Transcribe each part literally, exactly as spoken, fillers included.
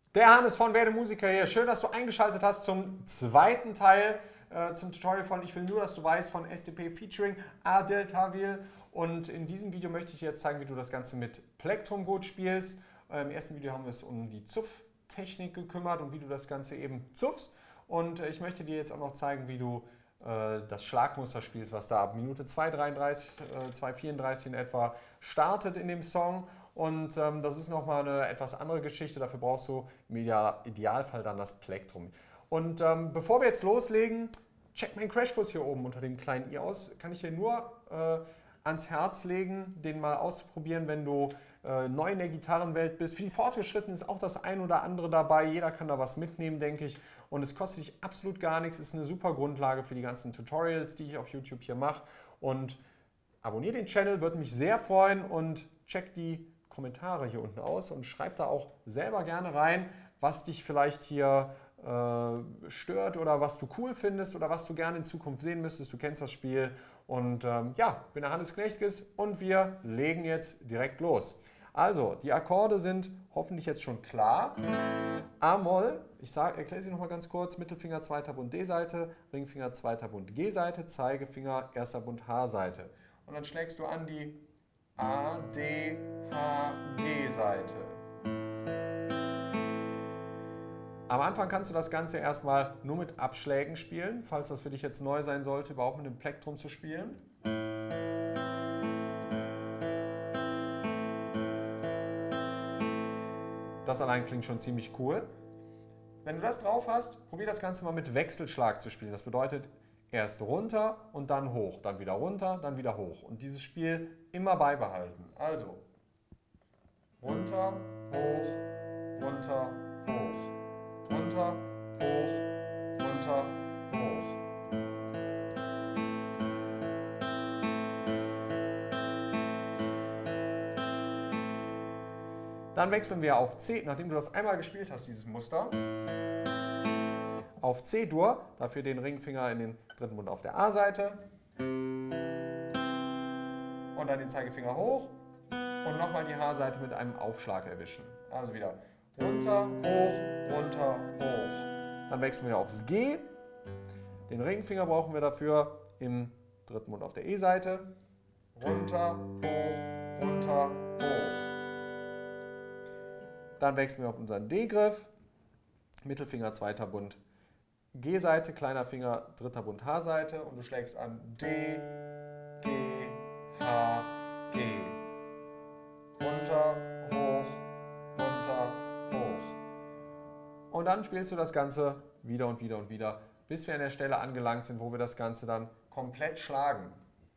Der Hannes von Werde Musiker hier. Schön, dass du eingeschaltet hast zum zweiten Teil äh, zum Tutorial von Ich will nur, dass du weißt von S T P featuring Adel Tawil. Und in diesem Video möchte ich dir jetzt zeigen, wie du das Ganze mit Plektrum gut spielst. Äh, Im ersten Video haben wir es um die Zupftechnik gekümmert und wie du das Ganze eben zupfst. Und äh, ich möchte dir jetzt auch noch zeigen, wie du äh, das Schlagmuster spielst, was da ab Minute zwei dreiunddreißig, äh, zwei vierunddreißig in etwa startet in dem Song. Und ähm, das ist nochmal eine etwas andere Geschichte, dafür brauchst du im Ideal, Idealfall dann das Plektrum. Und ähm, bevor wir jetzt loslegen, check meinen Crashkurs hier oben unter dem kleinen i aus. Kann ich dir nur äh, ans Herz legen, den mal auszuprobieren, wenn du äh, neu in der Gitarrenwelt bist. Für die Fortgeschrittenen ist auch das ein oder andere dabei. Jeder kann da was mitnehmen, denke ich. Und es kostet dich absolut gar nichts. Ist eine super Grundlage für die ganzen Tutorials, die ich auf YouTube hier mache. Und abonniere den Channel, würde mich sehr freuen und check die Kommentare hier unten aus und schreib da auch selber gerne rein, was dich vielleicht hier äh, stört oder was du cool findest oder was du gerne in Zukunft sehen müsstest. Du kennst das Spiel und ähm, ja, ich bin der Hannes Knechtges und wir legen jetzt direkt los. Also, die Akkorde sind hoffentlich jetzt schon klar. A-Moll, ich erkläre sie nochmal ganz kurz, Mittelfinger, zweiter Bund D-Seite, Ringfinger, zweiter Bund G-Seite, Zeigefinger, erster Bund H-Seite. Und dann schlägst du an die A, D, H, G-Seite. Am Anfang kannst du das Ganze erstmal nur mit Abschlägen spielen, falls das für dich jetzt neu sein sollte, überhaupt mit dem Plektrum zu spielen. Das allein klingt schon ziemlich cool. Wenn du das drauf hast, probier das Ganze mal mit Wechselschlag zu spielen. Das bedeutet, erst runter und dann hoch, dann wieder runter, dann wieder hoch. Und dieses Spiel immer beibehalten. Also runter, hoch, runter, hoch, runter, hoch, runter, hoch. Dann wechseln wir auf C, nachdem du das einmal gespielt hast, dieses Muster. Auf C-Dur, dafür den Ringfinger in den dritten Bund auf der A-Seite. Und dann den Zeigefinger hoch und nochmal die H-Seite mit einem Aufschlag erwischen. Also wieder runter, hoch, runter, hoch. Dann wechseln wir aufs G. Den Ringfinger brauchen wir dafür im dritten Bund auf der E-Seite. Runter, hoch, runter, hoch. Dann wechseln wir auf unseren D-Griff. Mittelfinger, zweiter Bund G-Seite, kleiner Finger, dritter Bund H-Seite und du schlägst an D, G, H, G. Runter, hoch, runter, hoch. Und dann spielst du das Ganze wieder und wieder und wieder, bis wir an der Stelle angelangt sind, wo wir das Ganze dann komplett schlagen.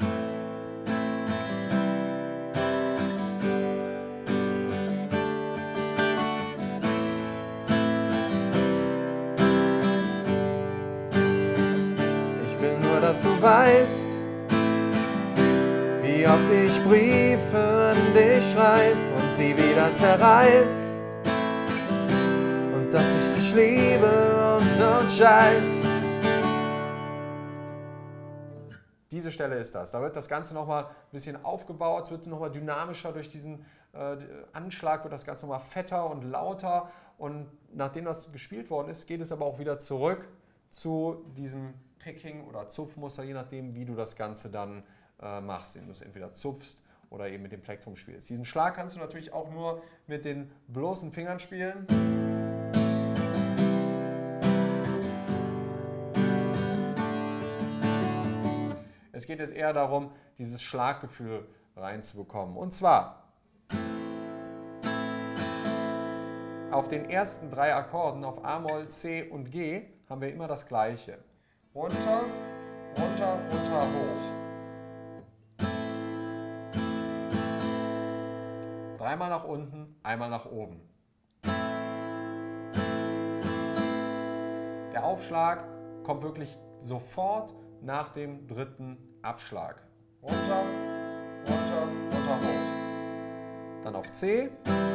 Dass du weißt, wie oft ich Briefe an dich schreib und sie wieder zerreiß und dass ich dich liebe und so ein Scheiß. Diese Stelle ist das. Da wird das Ganze nochmal ein bisschen aufgebaut, es wird nochmal dynamischer durch diesen äh, Anschlag, wird das Ganze nochmal fetter und lauter und nachdem das gespielt worden ist, geht es aber auch wieder zurück zu diesem Picking oder Zupfmuster, je nachdem, wie du das Ganze dann äh, machst, indem du es entweder zupfst oder eben mit dem Plektrum spielst. Diesen Schlag kannst du natürlich auch nur mit den bloßen Fingern spielen. Es geht jetzt eher darum, dieses Schlaggefühl reinzubekommen. Und zwar auf den ersten drei Akkorden, auf A-Moll, C und G, haben wir immer das Gleiche. Runter, runter, runter, hoch. Dreimal nach unten, einmal nach oben. Der Aufschlag kommt wirklich sofort nach dem dritten Abschlag. Runter, runter, runter, hoch. Dann auf C.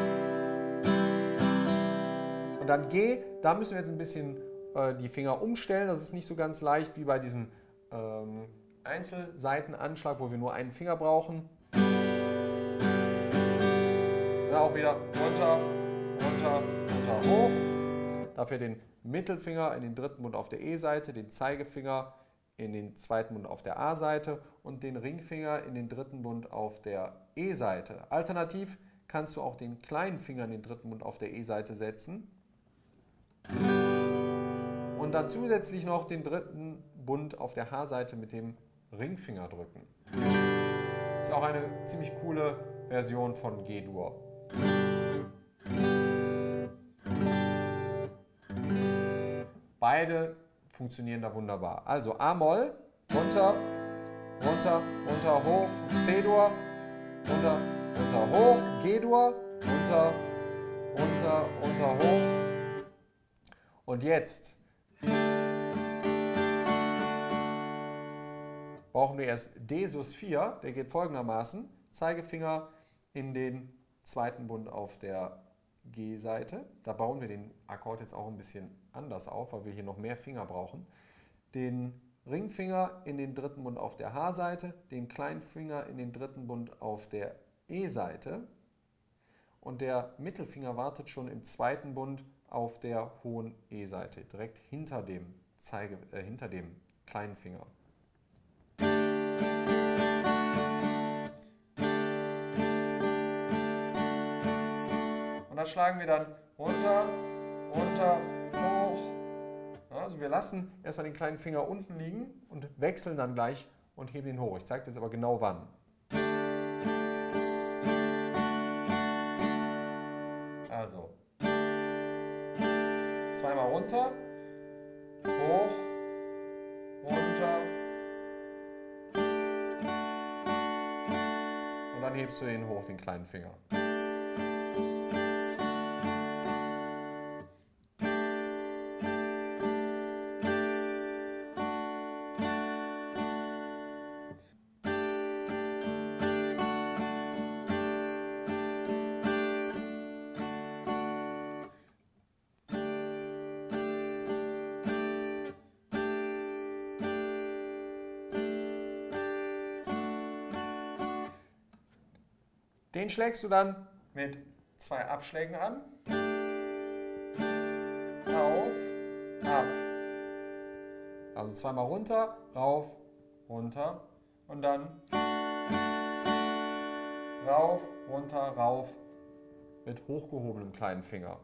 Und dann G, da müssen wir jetzt ein bisschen die Finger umstellen. Das ist nicht so ganz leicht wie bei diesem ähm, Einzelseitenanschlag, wo wir nur einen Finger brauchen. Ja, auch wieder runter, runter, runter, hoch. dafür den Mittelfinger in den dritten Bund auf der E-Seite, den Zeigefinger in den zweiten Bund auf der A-Seite und den Ringfinger in den dritten Bund auf der E-Seite. Alternativ kannst du auch den kleinen Finger in den dritten Bund auf der E-Seite setzen und dann zusätzlich noch den dritten Bund auf der H-Seite mit dem Ringfinger drücken. Ist auch eine ziemlich coole Version von G-Dur. Beide funktionieren da wunderbar. Also A-Moll, runter, runter, runter, hoch, C-Dur, runter, runter, hoch, G-Dur, runter, runter, runter, hoch. Und jetzt brauchen wir erst D Sus vier, der geht folgendermaßen. Zeigefinger in den zweiten Bund auf der G-Seite. Da bauen wir den Akkord jetzt auch ein bisschen anders auf, weil wir hier noch mehr Finger brauchen. Den Ringfinger in den dritten Bund auf der H-Seite, den kleinen Finger in den dritten Bund auf der E-Seite und der Mittelfinger wartet schon im zweiten Bund auf der hohen E-Seite, direkt hinter dem, Zeige, äh, hinter dem kleinen Finger. Und das schlagen wir dann runter, runter, hoch. Also wir lassen erstmal den kleinen Finger unten liegen und wechseln dann gleich und heben ihn hoch. Ich zeige dir jetzt aber genau wann. Also zweimal runter, hoch, runter und dann hebst du ihn hoch, den kleinen Finger. Den schlägst du dann mit zwei Abschlägen an. Rauf, ab. Also zweimal runter, rauf, runter und dann rauf, runter, rauf mit hochgehobenem kleinen Finger.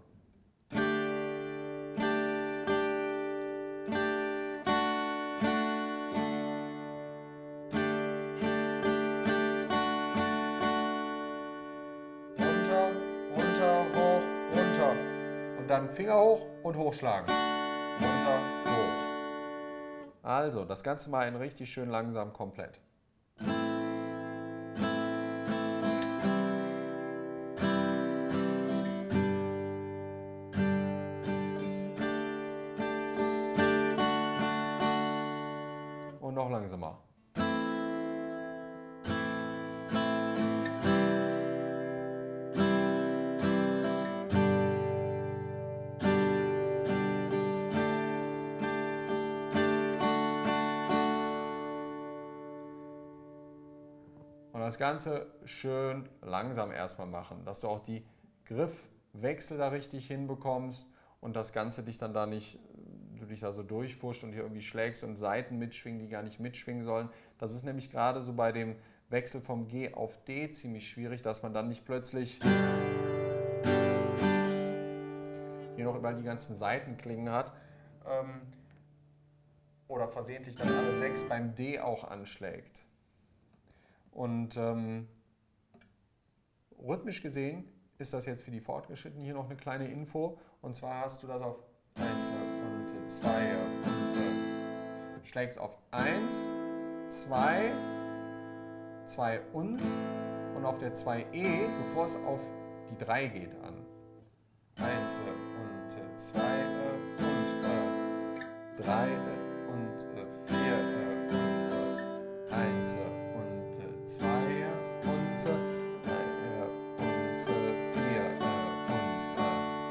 Dann Finger hoch und hochschlagen. Runter, hoch. Also, das Ganze mal in richtig schön langsam komplett. Und noch langsamer. Und das Ganze schön langsam erstmal machen, dass du auch die Griffwechsel da richtig hinbekommst und das Ganze dich dann da nicht, du dich da so durchfuscht und hier irgendwie schlägst und Saiten mitschwingen, die gar nicht mitschwingen sollen. Das ist nämlich gerade so bei dem Wechsel vom G auf D ziemlich schwierig, dass man dann nicht plötzlich hier noch überall die ganzen Saitenklingen hat ähm, oder versehentlich dann alle sechs beim D auch anschlägt. Und ähm, rhythmisch gesehen ist das jetzt für die Fortgeschrittenen hier noch eine kleine Info. Und zwar hast du das auf eins und zwei und äh, schlägst auf eins, zwei, zwei und und auf der zwei E, bevor es auf die drei geht, an. eins und zwei und äh, drei und äh, vier und eins und zwei und drei und vier und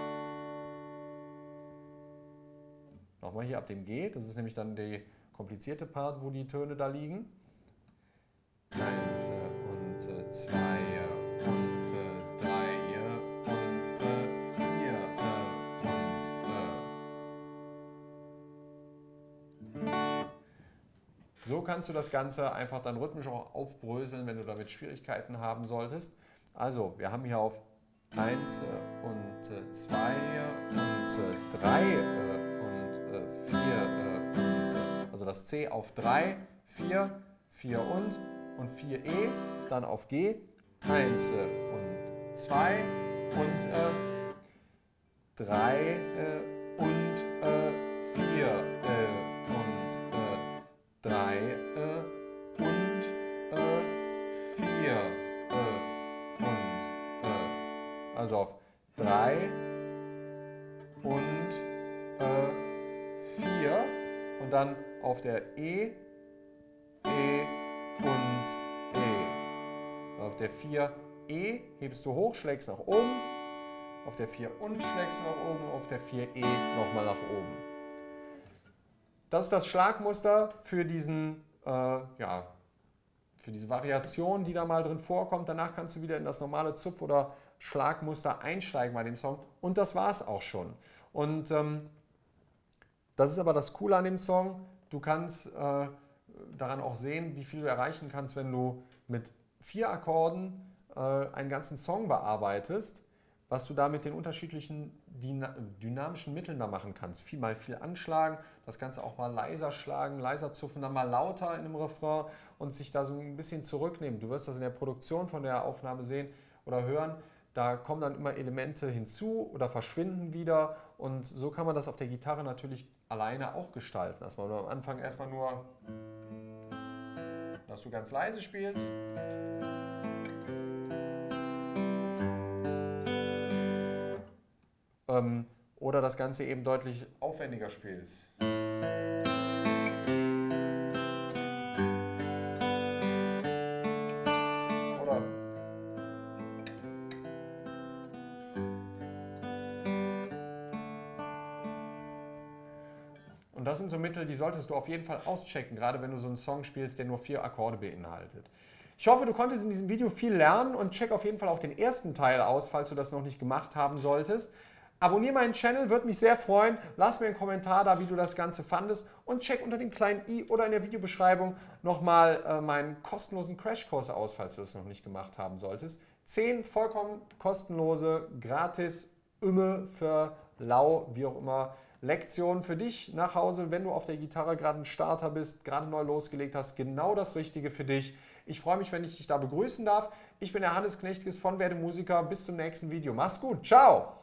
nochmal hier ab dem G, das ist nämlich dann der komplizierte Part, wo die Töne da liegen. eins und zwei und drei und vier und So kannst du das Ganze einfach dann rhythmisch auch aufbröseln, wenn du damit Schwierigkeiten haben solltest. Also, wir haben hier auf eins und zwei und drei und vier, also das C auf drei, vier, vier und und vier E, dann auf G, eins und zwei und drei und vier und drei und vier und also auf drei und vier und dann auf der E, E und E. Auf der vier E hebst du hoch, schlägst nach oben. Auf der vier und schlägst du nach oben. Auf der vier E nochmal nach oben. Das ist das Schlagmuster für diesen, äh, ja, für diese Variation, die da mal drin vorkommt. Danach kannst du wieder in das normale Zupf- oder Schlagmuster einsteigen bei dem Song. Und das war es auch schon. Und ähm, das ist aber das Coole an dem Song. Du kannst äh, daran auch sehen, wie viel du erreichen kannst, wenn du mit vier Akkorden äh, einen ganzen Song bearbeitest, was du da mit den unterschiedlichen dynamischen Mitteln da machen kannst. Viel mal viel anschlagen, das Ganze auch mal leiser schlagen, leiser zupfen, dann mal lauter in dem Refrain und sich da so ein bisschen zurücknehmen. Du wirst das in der Produktion von der Aufnahme sehen oder hören. Da kommen dann immer Elemente hinzu oder verschwinden wieder und so kann man das auf der Gitarre natürlich alleine auch gestalten. Dass man am Anfang erstmal nur, dass du ganz leise spielst. Ähm, oder das Ganze eben deutlich aufwendiger spielst. Oder und das sind so Mittel, die solltest du auf jeden Fall auschecken, gerade wenn du so einen Song spielst, der nur vier Akkorde beinhaltet. Ich hoffe, du konntest in diesem Video viel lernen und check auf jeden Fall auch den ersten Teil aus, falls du das noch nicht gemacht haben solltest. Abonniere meinen Channel, würde mich sehr freuen. Lass mir einen Kommentar da, wie du das Ganze fandest und check unter dem kleinen i oder in der Videobeschreibung nochmal äh, meinen kostenlosen Crashkurs aus, falls du das noch nicht gemacht haben solltest. Zehn vollkommen kostenlose, gratis, Ümme für lau, wie auch immer, Lektionen für dich nach Hause, wenn du auf der Gitarre gerade ein Starter bist, gerade neu losgelegt hast, genau das Richtige für dich. Ich freue mich, wenn ich dich da begrüßen darf. Ich bin der Hannes Knechtges von Werde Musiker. Bis zum nächsten Video. Mach's gut. Ciao!